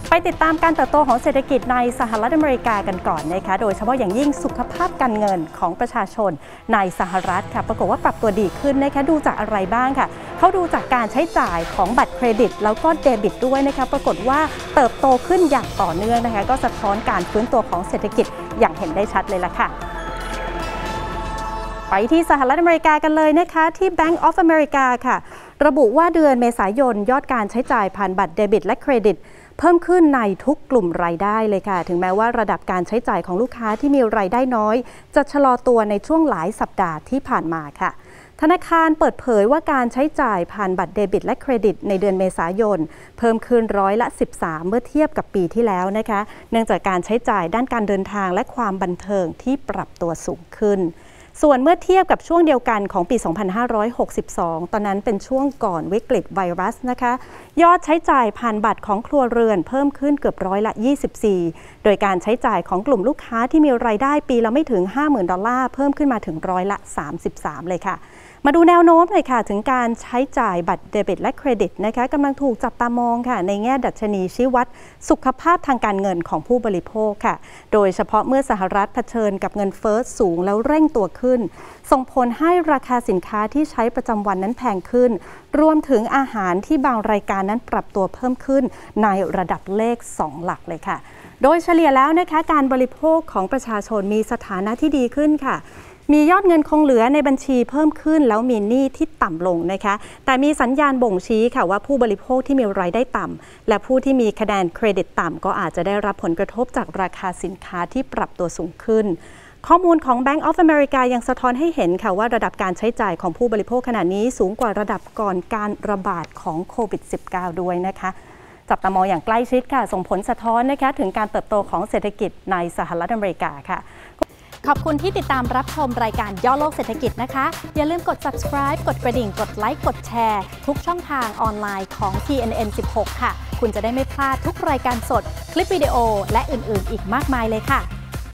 ไปติดตามการเติบโตของเศรษฐกิจในสหรัฐอเมริกากันก่อนนะคะโดยเฉพาะอย่างยิ่งสุขภาพการเงินของประชาชนในสหรัฐค่ะปรากฏว่าปรับตัวดีขึ้นนะคะดูจากอะไรบ้างค่ะเขาดูจากการใช้จ่ายของบัตรเครดิตแล้วก็เดบิตด้วยนะคะปรากฏว่าเติบโตขึ้นอย่างต่อเนื่องนะคะก็สะท้อนการฟื้นตัวของเศรษฐกิจอย่างเห็นได้ชัดเลยล่ะค่ะไปที่สหรัฐอเมริกากันเลยนะคะที่ Bank of America ค่ะระบุว่าเดือนเมษายนยอดการใช้จ่ายผ่านบัตรเดบิตและเครดิตเพิ่มขึ้นในทุกกลุ่มรายได้เลยค่ะถึงแม้ว่าระดับการใช้จ่ายของลูกค้าที่มีรายได้น้อยจะชะลอตัวในช่วงหลายสัปดาห์ที่ผ่านมาค่ะธนาคารเปิดเผยว่าการใช้จ่ายผ่านบัตรเดบิตและเครดิตในเดือนเมษายนเพิ่มขึ้น13%เมื่อเทียบกับปีที่แล้วนะคะเนื่องจากการใช้จ่ายด้านการเดินทางและความบันเทิงที่ปรับตัวสูงขึ้นส่วนเมื่อเทียบกับช่วงเดียวกันของปี 2562 ตอนนั้นเป็นช่วงก่อนวิกฤตไวรัสนะคะยอดใช้จ่ายผ่านบัตรของครัวเรือนเพิ่มขึ้นเกือบ24%โดยการใช้จ่ายของกลุ่มลูกค้าที่มีรายได้ปีละไม่ถึง $50,000 เพิ่มขึ้นมาถึง33%เลยค่ะมาดูแนวโน้มหน่อยค่ะถึงการใช้จ่ายบัตรเดบิตและเครดิตนะคะกำลังถูกจับตามองค่ะในแง่ดัชนีชี้วัดสุขภาพทางการเงินของผู้บริโภคค่ะโดยเฉพาะเมื่อสหรัฐเผชิญกับเงินเฟ้อสูงแล้วเร่งตัวขึ้นส่งผลให้ราคาสินค้าที่ใช้ประจำวันนั้นแพงขึ้นรวมถึงอาหารที่บางรายการนั้นปรับตัวเพิ่มขึ้นในระดับเลข2หลักเลยค่ะโดยเฉลี่ยแล้วนะคะการบริโภคของประชาชนมีสถานะที่ดีขึ้นค่ะมียอดเงินคงเหลือในบัญชีเพิ่มขึ้นแล้วมีหนี้ที่ต่ำลงนะคะแต่มีสัญญาณบ่งชี้ค่ะว่าผู้บริโภคที่มีรายได้ต่ำและผู้ที่มีคะแนนเครดิตต่ำก็อาจจะได้รับผลกระทบจากราคาสินค้าที่ปรับตัวสูงขึ้นข้อมูลของ Bank of America ยังสะท้อนให้เห็นค่ะว่าระดับการใช้จ่ายของผู้บริโภคขณะนี้สูงกว่าระดับก่อนการระบาดของโควิด -19 ด้วยนะคะจับตามองอย่างใกล้ชิดค่ะส่งผลสะท้อนนะคะถึงการเติบโตของเศรษฐกิจในสหรัฐอเมริกาค่ะขอบคุณที่ติดตามรับชมรายการย่อโลกเศรษฐกิจนะคะอย่าลืมกด subscribe กดกระดิ่งกดไลค์กดแชร์ทุกช่องทางออนไลน์ของ TNN 16 ค่ะคุณจะได้ไม่พลาดทุกรายการสดคลิปวิดีโอและอื่นๆอีกมากมายเลยค่ะ